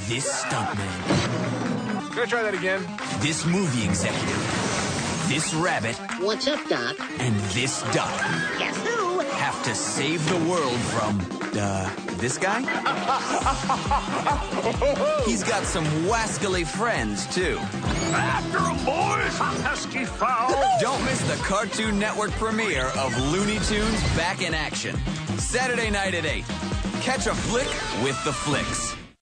this stuntman. Can I try that again? This movie executive. This rabbit. What's up, Doc? And this duck. Guess who? Have to save the world from, this guy? He's got some wascally friends, too. After 'em, boys! Pesky foul! Don't miss the Cartoon Network premiere of Looney Tunes Back in Action. Saturday night at 8. Catch a flick with the Flicks.